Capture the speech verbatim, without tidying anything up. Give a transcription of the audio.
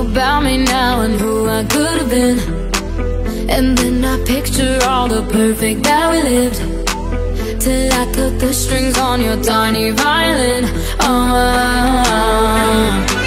about me now and who I could have been. And then I picture all the perfect that we lived, till I cut the strings on your tiny violin. Oh,